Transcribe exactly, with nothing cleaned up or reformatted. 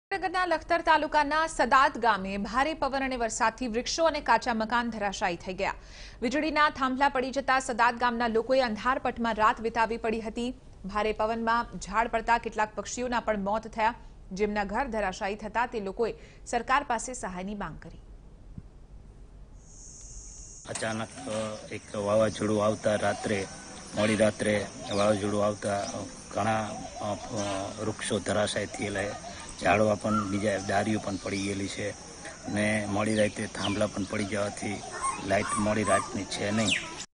નગરના લખતર તાલુકાના સદાત ગામે ભારે પવન અને વરસાદથી વૃક્ષો અને કાચા મકાન ધરાશાયી થઈ ગયા। વીજળીના થાંભલા પડી જતા સદાત ગામના લોકોએ અંધારપટમાં રાત વિતાવી પડી હતી। ભારે પવનમાં ઝાડ પડતા કેટલાક પક્ષીઓના પણ મોત થયા, જેમના ઘર ધરાશાયી થતા તે લોકોએ સરકાર પાસે સહાયની માંગ કરી। અચાનક એક વાવાઝોડું આવતા રાત્રે મોડી રાત્રે વાવાઝોડું આવતા ઘણા વૃક્ષો ધરાશાયી થયેલા, ઝાડવા પણ બીજા ડાળીઓ પણ પડી ગયેલી છે ને મોડી રાતે થાંભલા પણ પડી જવાથી લાઇટ મોડી રાતની છે નહીં।